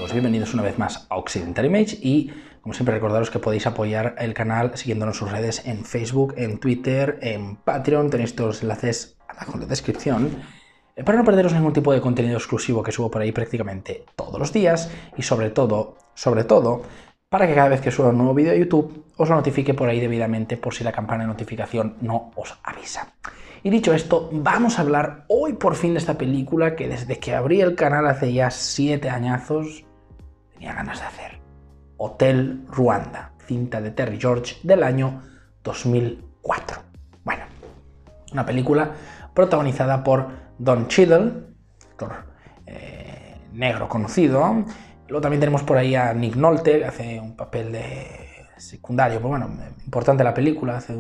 chicos, bienvenidos una vez más a Occidental Image y como siempre recordaros que podéis apoyar el canal siguiéndonos en sus redes en Facebook, en Twitter, en Patreon, tenéis todos los enlaces abajo en la descripción para no perderos ningún tipo de contenido exclusivo que subo por ahí prácticamente todos los días y sobre todo, para que cada vez que suba un nuevo vídeo de YouTube os lo notifique por ahí debidamente por si la campana de notificación no os avisa. Y dicho esto, vamos a hablar hoy por fin de esta película que desde que abrí el canal hace ya 7 añazos tenía ganas de hacer. Hotel Ruanda, cinta de Terry George del año 2004. Bueno, una película protagonizada por Don Cheadle, actor negro conocido. Luego también tenemos por ahí a Nick Nolte, que hace un papel de secundario, pero bueno, importante la película, hace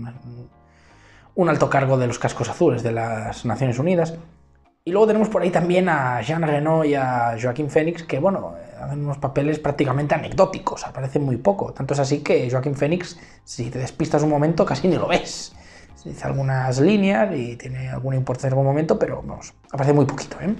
un alto cargo de los cascos azules de las Naciones Unidas. Y luego tenemos por ahí también a Jean Reno y a Joaquin Phoenix, que bueno, hacen unos papeles prácticamente anecdóticos, aparecen muy poco. Tanto es así que Joaquin Phoenix, si te despistas un momento, casi ni lo ves. Se dice algunas líneas y tiene alguna importancia en algún momento, pero vamos, aparece muy poquito, ¿eh?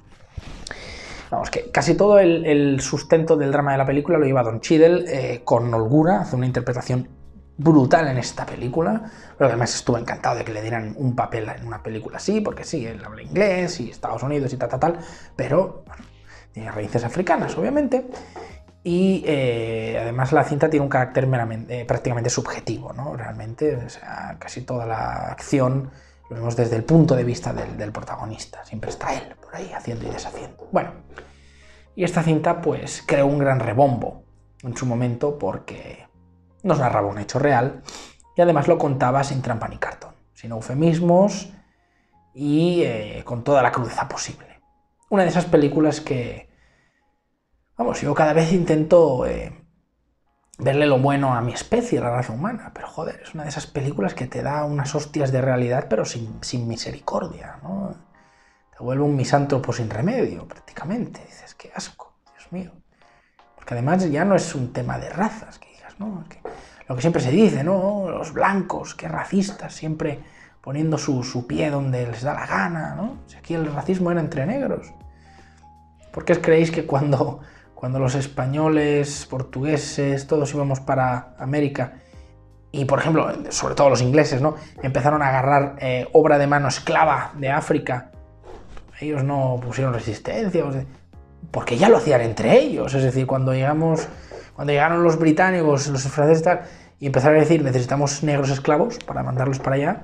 Vamos, que casi todo el sustento del drama de la película lo lleva Don Cheadle con holgura, hace una interpretación brutal en esta película, pero además estuve encantado de que le dieran un papel en una película así, porque sí, él habla inglés y Estados Unidos y tal, pero bueno, tiene raíces africanas, obviamente, y además la cinta tiene un carácter prácticamente subjetivo, ¿no? Realmente, o sea, casi toda la acción lo vemos desde el punto de vista del protagonista, siempre está él por ahí haciendo y deshaciendo. Bueno, y esta cinta pues creó un gran rebombo en su momento porque nos narraba un hecho real y además lo contaba sin trampa ni cartón, sin eufemismos y con toda la crudeza posible. Una de esas películas que, vamos, yo cada vez intento verle lo bueno a mi especie, a la raza humana, pero joder, es una de esas películas que te da unas hostias de realidad pero sin misericordia, ¿no? Te vuelve un misántropo sin remedio, prácticamente. Dices, qué asco, Dios mío. Porque además ya no es un tema de razas, que digas, ¿no? Lo que siempre se dice, ¿no? Los blancos, qué racistas, siempre poniendo su pie donde les da la gana, ¿no? Si aquí el racismo era entre negros. ¿Por qué creéis que cuando los españoles, portugueses, todos íbamos para América, y por ejemplo, sobre todo los ingleses, ¿no? Empezaron a agarrar obra de mano esclava de África, ellos no pusieron resistencia? Porque ya lo hacían entre ellos, es decir, cuando llegaron los británicos, los franceses y tal, y empezaron a decir necesitamos negros esclavos para mandarlos para allá,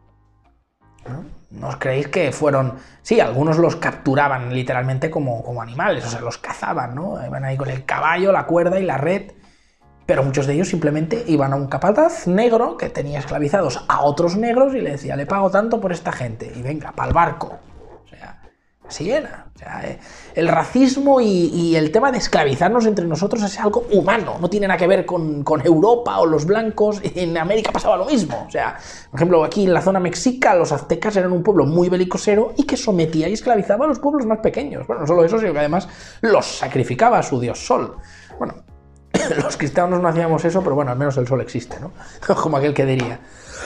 ¿no os creéis que fueron? Sí, algunos los capturaban literalmente como animales, o sea, los cazaban, ¿no? Iban ahí con el caballo, la cuerda y la red, pero muchos de ellos simplemente iban a un capataz negro que tenía esclavizados a otros negros y le decía, le pago tanto por esta gente, y venga, pa'l barco. Así era. O sea, el racismo y el tema de esclavizarnos entre nosotros es algo humano, no tiene nada que ver con Europa o los blancos. En América pasaba lo mismo. O sea, por ejemplo, aquí en la zona mexica los aztecas eran un pueblo muy belicosero y que sometía y esclavizaba a los pueblos más pequeños. Bueno, no solo eso, sino que además los sacrificaba a su dios Sol. Bueno, los cristianos no hacíamos eso, pero bueno, al menos el Sol existe, ¿no? Como aquel que diría.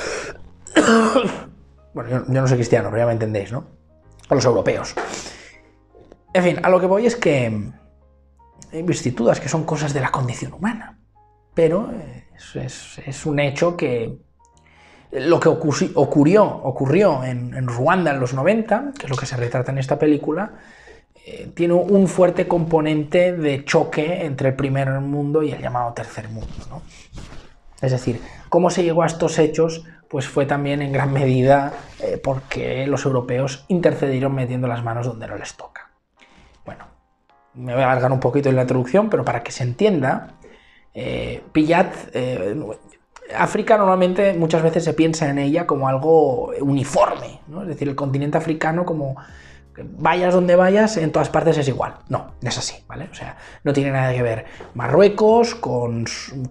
Bueno, yo no soy cristiano, pero ya me entendéis, ¿no? A los europeos. En fin, a lo que voy es que hay vicisitudes que son cosas de la condición humana, pero es un hecho que lo que ocurrió en Ruanda en los 90, que es lo que se retrata en esta película, tiene un fuerte componente de choque entre el primer mundo y el llamado tercer mundo, ¿no? Es decir, cómo se llegó a estos hechos, pues fue también en gran medida porque los europeos intercedieron metiendo las manos donde no les toca. Bueno, me voy a alargar un poquito en la introducción, pero para que se entienda, África normalmente muchas veces se piensa en ella como algo uniforme, ¿no? Es decir, el continente africano como vayas donde vayas, en todas partes es igual. No, no es así, ¿vale? O sea, no tiene nada que ver Marruecos con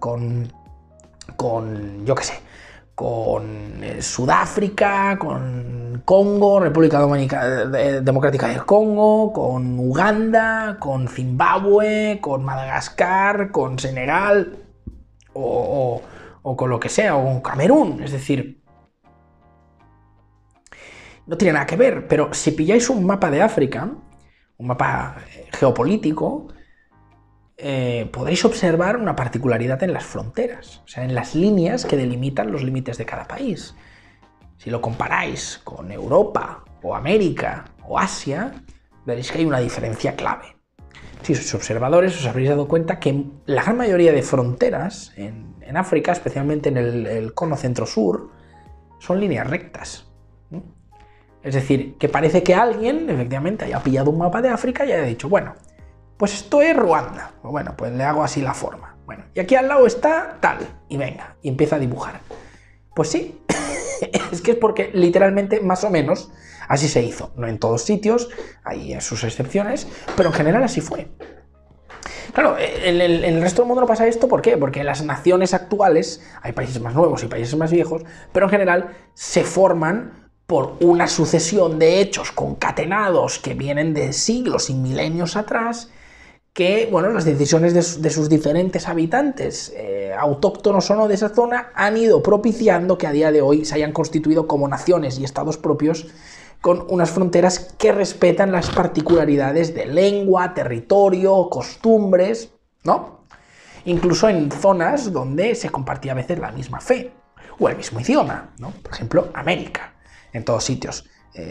yo qué sé, con Sudáfrica, con Congo, República Democrática del Congo, con Uganda, con Zimbabue, con Madagascar, con Senegal o con lo que sea, o con Camerún. Es decir, no tiene nada que ver, pero si pilláis un mapa de África, un mapa geopolítico, podréis observar una particularidad en las fronteras, o sea, en las líneas que delimitan los límites de cada país. Si lo comparáis con Europa, o América, o Asia, veréis que hay una diferencia clave. Si sois observadores, os habréis dado cuenta que la gran mayoría de fronteras en África, especialmente en el cono centro-sur, son líneas rectas. Es decir, que parece que alguien, efectivamente, haya pillado un mapa de África y haya dicho, bueno, pues esto es Ruanda. Bueno, pues le hago así la forma. Bueno, y aquí al lado está tal. Y venga, y empieza a dibujar. Pues sí, es que es porque literalmente, más o menos, así se hizo. No en todos sitios, hay sus excepciones, pero en general así fue. Claro, en el resto del mundo no pasa esto, ¿por qué? Porque en las naciones actuales, hay países más nuevos y países más viejos, pero en general se forman por una sucesión de hechos concatenados que vienen de siglos y milenios atrás, que, bueno, las decisiones de sus diferentes habitantes, autóctonos o no de esa zona, han ido propiciando que a día de hoy se hayan constituido como naciones y estados propios con unas fronteras que respetan las particularidades de lengua, territorio, costumbres, ¿no? Incluso en zonas donde se compartía a veces la misma fe o el mismo idioma, ¿no? Por ejemplo, América, en todos sitios.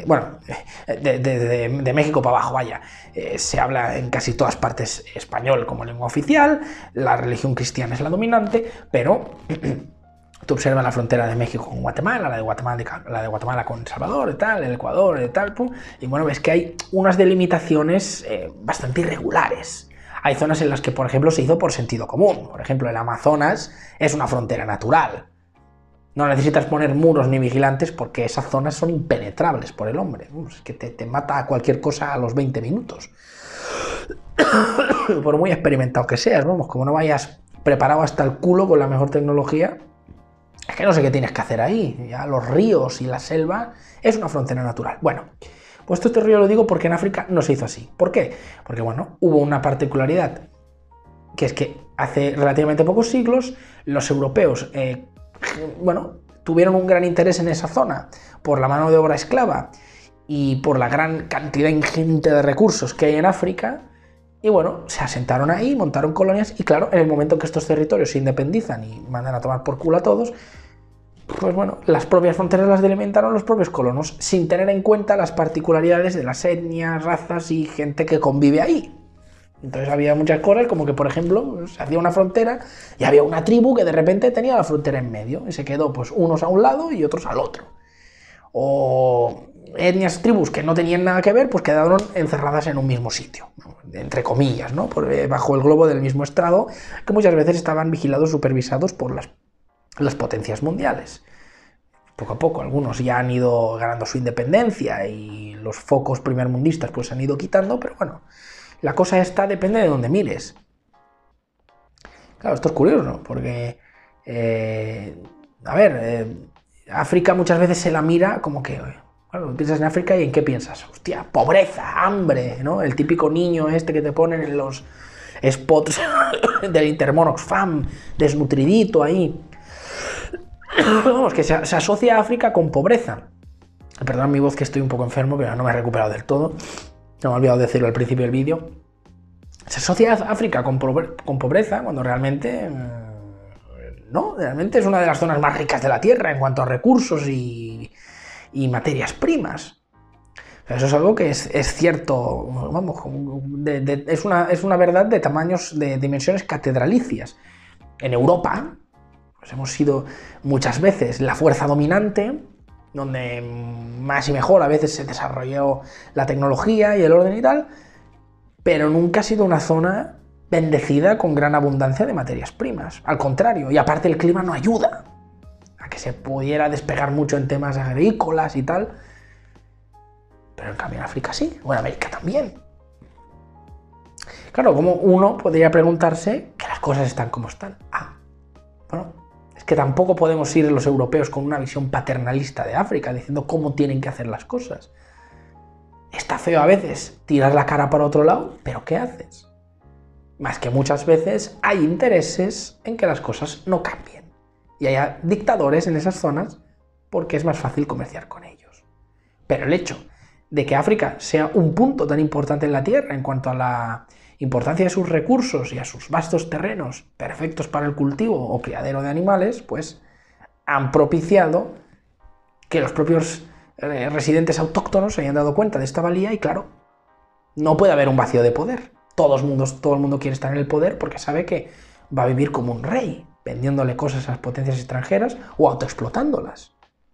De México para abajo, vaya, se habla en casi todas partes español como lengua oficial, la religión cristiana es la dominante, pero tú observas la frontera de México con Guatemala, la de Guatemala con El Salvador, y tal, el Ecuador, y tal, y bueno, ves que hay unas delimitaciones bastante irregulares. Hay zonas en las que, por ejemplo, se hizo por sentido común. Por ejemplo, el Amazonas es una frontera natural. No necesitas poner muros ni vigilantes porque esas zonas son impenetrables por el hombre. Es que te mata cualquier cosa a los 20 minutos. Por muy experimentado que seas, vamos, como no vayas preparado hasta el culo con la mejor tecnología, es que no sé qué tienes que hacer ahí. Ya los ríos y la selva es una frontera natural. Bueno, pues todo este río lo digo porque en África no se hizo así. ¿Por qué? Porque, bueno, hubo una particularidad, que es que hace relativamente pocos siglos los europeos tuvieron un gran interés en esa zona por la mano de obra esclava y por la gran cantidad ingente de recursos que hay en África, y bueno, se asentaron ahí, montaron colonias, y claro, en el momento que estos territorios se independizan y mandan a tomar por culo a todos, pues bueno, las propias fronteras las delimitaron los propios colonos, sin tener en cuenta las particularidades de las etnias, razas y gente que convive ahí. Entonces había muchas cosas, como que, por ejemplo, se hacía una frontera y había una tribu que de repente tenía la frontera en medio y se quedó pues unos a un lado y otros al otro. O etnias, tribus que no tenían nada que ver, pues quedaron encerradas en un mismo sitio, entre comillas, ¿no? Bajo el globo del mismo estrado, que muchas veces estaban vigilados, supervisados por las potencias mundiales. Poco a poco algunos ya han ido ganando su independencia y los focos primermundistas pues se han ido quitando, pero bueno, la cosa esta depende de dónde mires. Claro, esto es curioso, ¿no? Porque, África muchas veces se la mira como que, bueno, piensas en África y ¿en qué piensas? Hostia, pobreza, hambre, ¿no? El típico niño este que te ponen en los spots del Intermón Oxfam, desnutridito ahí. Vamos, que se asocia a África con pobreza. Perdón mi voz, que estoy un poco enfermo, pero no me he recuperado del todo. No me he olvidado decirlo al principio del vídeo. Se asocia a África con pobreza, cuando realmente no, realmente es una de las zonas más ricas de la Tierra en cuanto a recursos y materias primas. O sea, eso es algo que es cierto, vamos, es una verdad de tamaños, de dimensiones catedralicias. En Europa, pues hemos sido muchas veces la fuerza dominante, donde más y mejor a veces se desarrolló la tecnología y el orden y tal, pero nunca ha sido una zona bendecida con gran abundancia de materias primas. Al contrario, y aparte el clima no ayuda a que se pudiera despegar mucho en temas agrícolas y tal, pero en cambio en África sí, o en América también. Claro, como uno podría preguntarse que las cosas están como están. Bueno, es que tampoco podemos ir los europeos con una visión paternalista de África, diciendo cómo tienen que hacer las cosas. Está feo a veces tirar la cara para otro lado, pero ¿qué haces? Más que muchas veces hay intereses en que las cosas no cambien. Y haya dictadores en esas zonas porque es más fácil comerciar con ellos. Pero el hecho de que África sea un punto tan importante en la Tierra en cuanto a la importancia de sus recursos y a sus vastos terrenos perfectos para el cultivo o criadero de animales, pues han propiciado que los propios residentes autóctonos se hayan dado cuenta de esta valía y claro, no puede haber un vacío de poder. Todo el mundo quiere estar en el poder porque sabe que va a vivir como un rey, vendiéndole cosas a las potencias extranjeras o autoexplotándolas.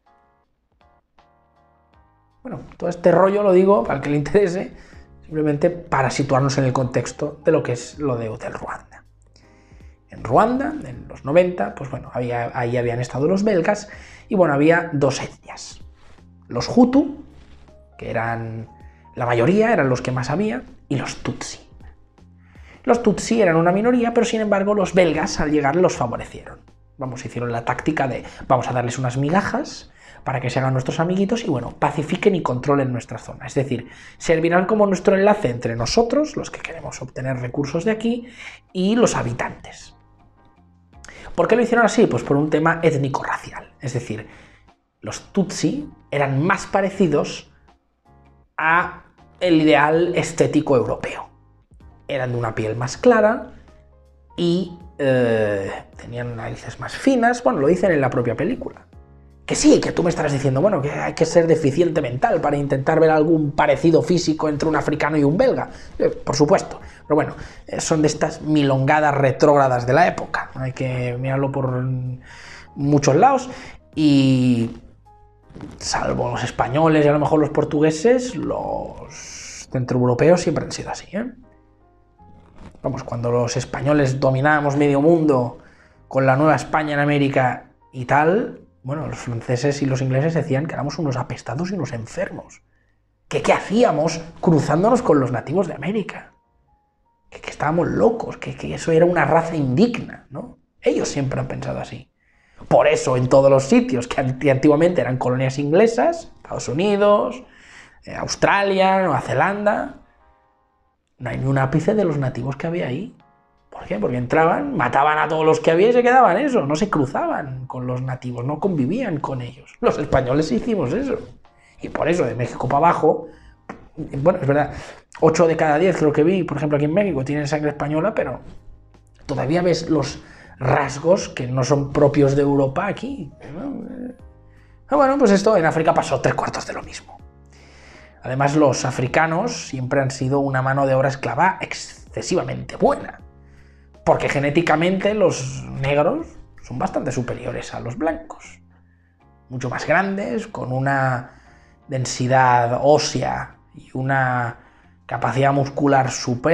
Bueno, todo este rollo lo digo para el que le interese, simplemente para situarnos en el contexto de lo que es lo del Ruanda. En Ruanda, en los 90, pues bueno, ahí habían estado los belgas y bueno, había dos etnias. Los Hutu, que eran la mayoría, eran los que más había, y los Tutsi. Los Tutsi eran una minoría, pero sin embargo los belgas al llegar los favorecieron. Hicieron la táctica de vamos a darles unas migajas para que se hagan nuestros amiguitos y bueno, pacifiquen y controlen nuestra zona. Es decir, servirán como nuestro enlace entre nosotros, los que queremos obtener recursos de aquí, y los habitantes. ¿Por qué lo hicieron así? Pues por un tema étnico-racial. Es decir, los Tutsi eran más parecidos a el ideal estético europeo. Eran de una piel más clara y tenían narices más finas. Bueno, lo dicen en la propia película. Que sí, que tú me estarás diciendo, bueno, que hay que ser deficiente mental para intentar ver algún parecido físico entre un africano y un belga. Por supuesto. Pero bueno, son de estas milongadas retrógradas de la época. Hay que mirarlo por muchos lados y salvo los españoles y a lo mejor los portugueses, los centroeuropeos siempre han sido así, ¿eh? Vamos, cuando los españoles dominábamos medio mundo con la Nueva España en América y tal, bueno, los franceses y los ingleses decían que éramos unos apestados y unos enfermos. ¿Qué hacíamos cruzándonos con los nativos de América? Que estábamos locos, que eso era una raza indigna, ¿no? Ellos siempre han pensado así. Por eso en todos los sitios que antiguamente eran colonias inglesas, Estados Unidos, Australia, Nueva Zelanda, no hay ni un ápice de los nativos que había ahí. ¿Por qué? Porque entraban, mataban a todos los que había y se quedaban eso, no se cruzaban con los nativos, no convivían con ellos. Los españoles hicimos eso. Y por eso de México para abajo, bueno, es verdad, 8 de cada 10 creo que vi, por ejemplo aquí en México, tienen sangre española, pero todavía ves los rasgos que no son propios de Europa aquí. Bueno, pues esto en África pasó 3/4 de lo mismo. Además, los africanos siempre han sido una mano de obra esclava excesivamente buena, porque genéticamente los negros son bastante superiores a los blancos. Mucho más grandes, con una densidad ósea y una capacidad muscular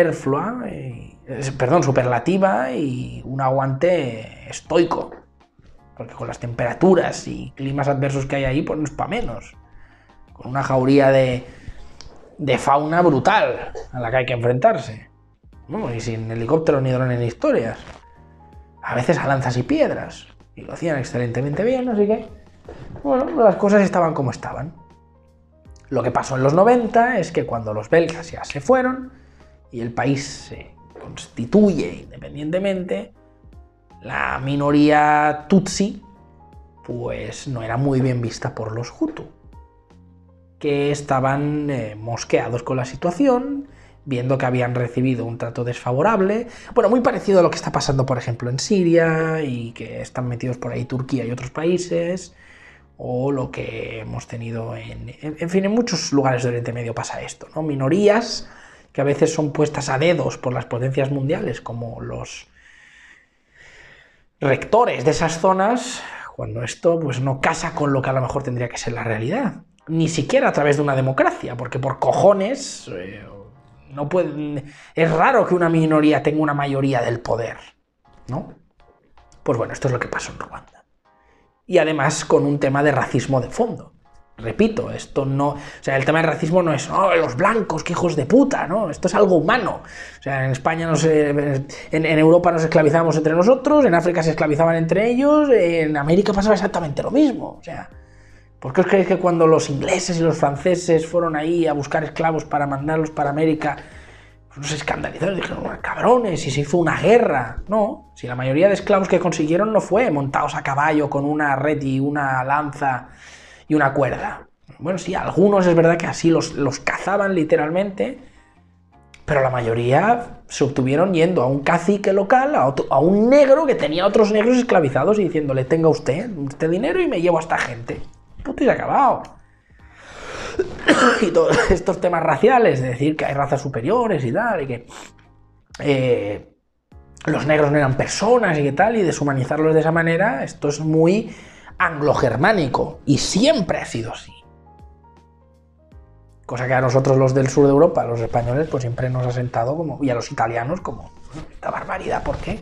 superlativa y un aguante estoico. Porque con las temperaturas y climas adversos que hay ahí, pues no es para menos. Con una jauría de fauna brutal a la que hay que enfrentarse. No, y sin helicópteros ni drones ni historias. A veces a lanzas y piedras. Y lo hacían excelentemente bien, así que, bueno, las cosas estaban como estaban. Lo que pasó en los 90 es que cuando los belgas ya se fueron y el país se constituye independientemente, la minoría Tutsi pues no era muy bien vista por los Hutu, que estaban mosqueados con la situación, viendo que habían recibido un trato desfavorable, bueno, muy parecido a lo que está pasando, por ejemplo, en Siria, y que están metidos por ahí Turquía y otros países, o lo que hemos tenido en fin, en muchos lugares de Oriente Medio pasa esto, ¿no? Minorías que a veces son puestas a dedos por las potencias mundiales, como los rectores de esas zonas, cuando esto pues no casa con lo que a lo mejor tendría que ser la realidad. Ni siquiera a través de una democracia, porque por cojones no pueden, es raro que una minoría tenga una mayoría del poder, ¿no? Pues bueno, esto es lo que pasó en Ruanda. Y además con un tema de racismo de fondo. Repito, esto no... O sea, el tema del racismo no es los blancos, qué hijos de puta, ¿no? Esto es algo humano. O sea, en España en Europa nos esclavizábamos entre nosotros, en África se esclavizaban entre ellos, en América pasaba exactamente lo mismo. O sea, ¿por qué os creéis que cuando los ingleses y los franceses fueron ahí a buscar esclavos para mandarlos para América, pues se escandalizaron, dijeron, cabrones, y se hizo una guerra? No, si la mayoría de esclavos que consiguieron no fue montados a caballo con una red y una lanza y una cuerda. Bueno, sí, algunos es verdad que así los cazaban literalmente, pero la mayoría se obtuvieron yendo a un cacique local, a un negro que tenía a otros negros esclavizados y diciéndole, tenga usted este dinero y me llevo a esta gente. Punto y se ha acabado. Y todos estos temas raciales, de decir que hay razas superiores y tal, y que los negros no eran personas y que tal, y deshumanizarlos de esa manera, esto es muy anglo-germánico, y siempre ha sido así. Cosa que a nosotros los del sur de Europa, los españoles, pues siempre nos ha sentado como, y a los italianos como, esta barbaridad, ¿por qué?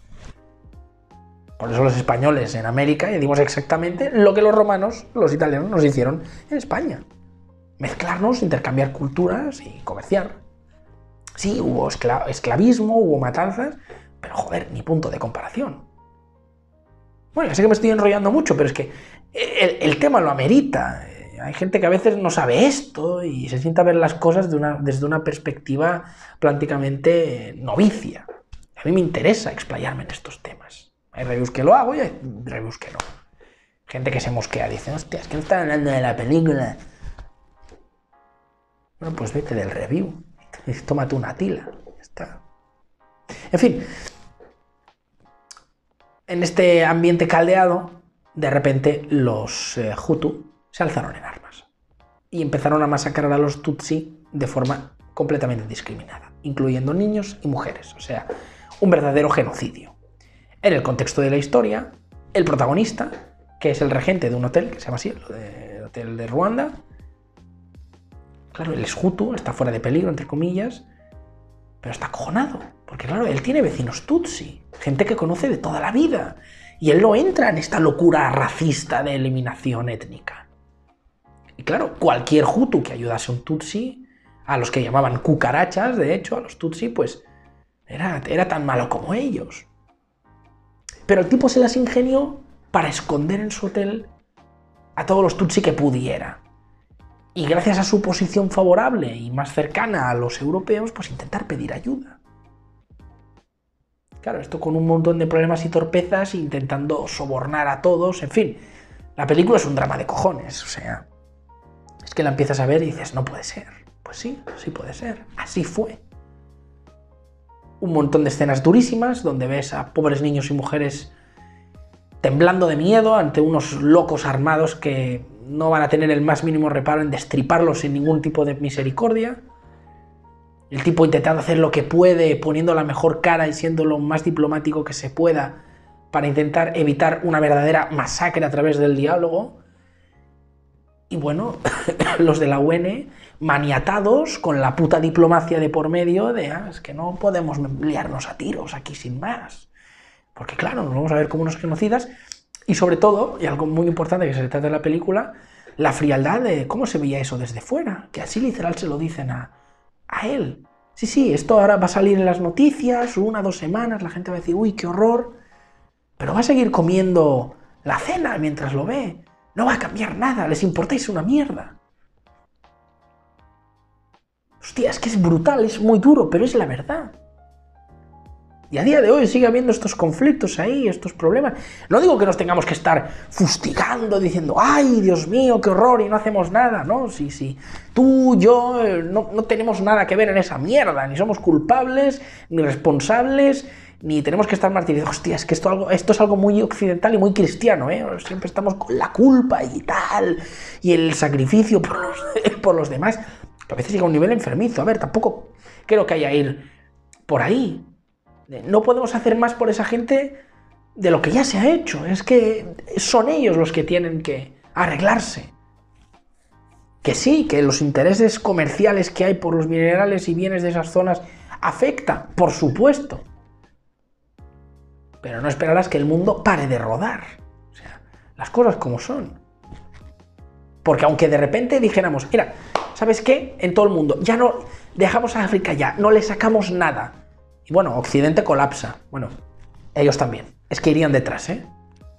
Por eso los españoles en América decimos exactamente lo que los romanos, los italianos, nos hicieron en España. Mezclarnos, intercambiar culturas y comerciar. Sí, hubo esclavismo, hubo matanzas, pero joder, ni punto de comparación. Bueno, ya sé que me estoy enrollando mucho, pero es que el tema lo amerita. Hay gente que a veces no sabe esto y se sienta a ver las cosas desde una perspectiva prácticamente novicia. A mí me interesa explayarme en estos temas. Hay reviews que lo hago y hay reviews que no. Gente que se mosquea, dice, hostia, es que no están hablando de la película. Bueno, pues vete del review. Tómate una tila. Ya está. En fin. En este ambiente caldeado, de repente los Hutu se alzaron en armas y empezaron a masacrar a los Tutsi de forma completamente indiscriminada, incluyendo niños y mujeres, o sea, un verdadero genocidio. En el contexto de la historia, el protagonista, que es el regente de un hotel, que se llama así, el hotel de Ruanda, claro, él es Hutu, está fuera de peligro, entre comillas, pero está acojonado, porque claro, él tiene vecinos Tutsi, gente que conoce de toda la vida, y él no entra en esta locura racista de eliminación étnica. Y claro, cualquier Hutu que ayudase a un Tutsi, a los que llamaban cucarachas, de hecho, a los Tutsi, pues era tan malo como ellos. Pero el tipo se las ingenió para esconder en su hotel a todos los Tutsi que pudiera. Y gracias a su posición favorable y más cercana a los europeos, pues intentar pedir ayuda. Claro, esto con un montón de problemas y torpezas, intentando sobornar a todos, en fin. La película es un drama de cojones, o sea, es que la empiezas a ver y dices, no puede ser. Pues sí, sí puede ser, así fue. Un montón de escenas durísimas, donde ves a pobres niños y mujeres temblando de miedo ante unos locos armados que no van a tener el más mínimo reparo en destriparlos sin ningún tipo de misericordia. El tipo intentando hacer lo que puede, poniendo la mejor cara y siendo lo más diplomático que se pueda para intentar evitar una verdadera masacre a través del diálogo. Y bueno, los de la UN maniatados con la puta diplomacia de por medio de es que no podemos liarnos a tiros aquí sin más. Porque claro, nos vamos a ver como unos genocidas. Y sobre todo, y algo muy importante que se trata de la película, la frialdad de cómo se veía eso desde fuera. Que así literal se lo dicen a él. Sí, esto ahora va a salir en las noticias, 1 o 2 semanas, la gente va a decir, uy, qué horror. Pero va a seguir comiendo la cena mientras lo ve. No va a cambiar nada, les importáis una mierda. Hostia, es que es brutal, es muy duro, pero es la verdad. Y a día de hoy sigue habiendo estos conflictos ahí, estos problemas. No digo que nos tengamos que estar fustigando, diciendo, ¡ay, Dios mío, qué horror! Y no hacemos nada, ¿no? Sí. Tú, yo, no tenemos nada que ver en esa mierda. Ni somos culpables, ni responsables, ni tenemos que estar martirizados. Hostia, es que esto es algo muy occidental y muy cristiano, ¿eh? Siempre estamos con la culpa y tal, y el sacrificio por los demás. Que a veces llega a un nivel enfermizo. A ver, tampoco creo que haya ir por ahí. No podemos hacer más por esa gente de lo que ya se ha hecho. Es que son ellos los que tienen que arreglarse. Que sí, que los intereses comerciales que hay por los minerales y bienes de esas zonas afectan, por supuesto. Pero no esperarás que el mundo pare de rodar. O sea, las cosas como son. Porque aunque de repente dijéramos, mira, ¿sabes qué? En todo el mundo, ya no dejamos a África ya, no le sacamos nada. Y bueno, Occidente colapsa. Bueno, ellos también. Es que irían detrás, ¿eh?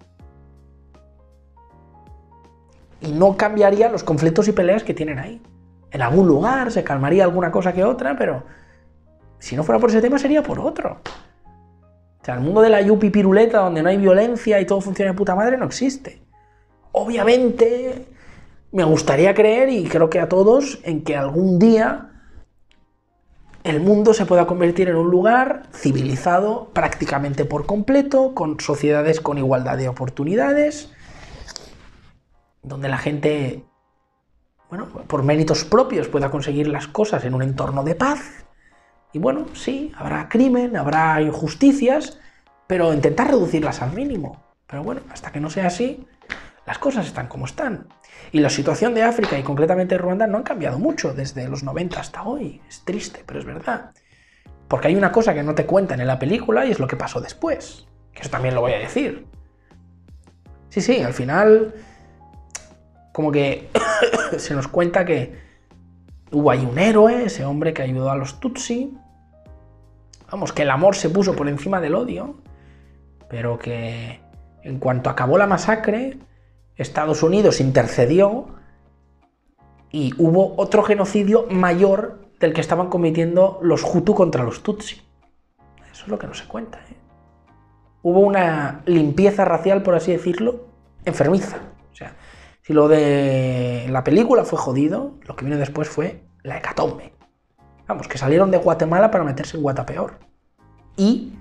Y no cambiaría los conflictos y peleas que tienen ahí. En algún lugar se calmaría alguna cosa que otra, pero si no fuera por ese tema sería por otro. O sea, el mundo de la yupi piruleta, donde no hay violencia y todo funciona de puta madre, no existe. Obviamente, me gustaría creer, y creo que a todos, en que algún día el mundo se pueda convertir en un lugar civilizado prácticamente por completo, con sociedades con igualdad de oportunidades, donde la gente, bueno, por méritos propios pueda conseguir las cosas en un entorno de paz. Y bueno, sí, habrá crimen, habrá injusticias, pero intentar reducirlas al mínimo. Pero bueno, hasta que no sea así, las cosas están como están. Y la situación de África y concretamente Ruanda no han cambiado mucho desde los 90 hasta hoy. Es triste, pero es verdad. Porque hay una cosa que no te cuentan en la película y es lo que pasó después. Que eso también lo voy a decir. Sí, al final, como que se nos cuenta que hubo ahí un héroe, ese hombre que ayudó a los Tutsi. Vamos, que el amor se puso por encima del odio, pero que en cuanto acabó la masacre, Estados Unidos intercedió y hubo otro genocidio mayor del que estaban cometiendo los Hutu contra los Tutsi. Eso es lo que no se cuenta, ¿eh? Hubo una limpieza racial, por así decirlo, enfermiza. O sea, si lo de la película fue jodido, lo que vino después fue la hecatombe. Vamos, que salieron de Guatemala para meterse en Guatapeor. Y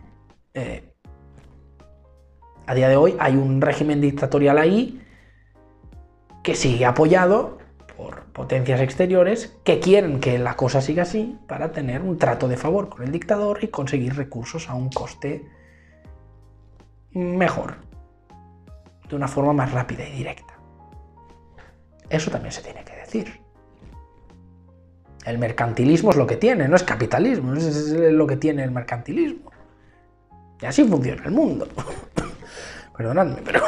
a día de hoy hay un régimen dictatorial ahí que sigue apoyado por potencias exteriores que quieren que la cosa siga así para tener un trato de favor con el dictador y conseguir recursos a un coste mejor, de una forma más rápida y directa. Eso también se tiene que decir. El mercantilismo es lo que tiene, no es capitalismo, es lo que tiene el mercantilismo. Y así funciona el mundo. Perdonadme, pero...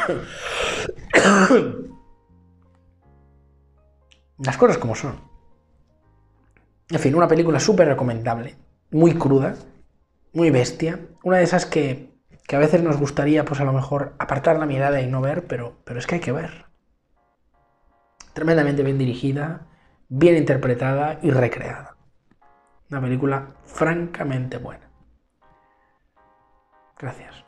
las cosas como son. En fin, una película súper recomendable, muy cruda, muy bestia, una de esas que a veces nos gustaría, pues a lo mejor, apartar la mirada y no ver, pero es que hay que ver. Tremendamente bien dirigida, bien interpretada y recreada. Una película francamente buena. Gracias.